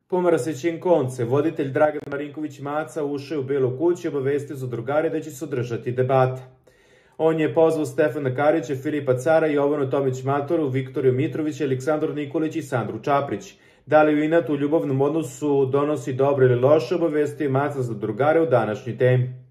Pomrasećin konce, voditelj Dragan Marinković Maca ušao je u Belu kuću i obavestio zadrugare da će se održati debata. On je pozvao Stefana Karića, Filipa Cara, Jovanu Tomić Matoru, Viktoriju Mitrović, Aleksandru Nikolić i Sandru Čaprić. Da li u inatu u ljubavnom odnosu donosi dobro ili loše, obavestio je Maca zadrugare u današnjoj temi.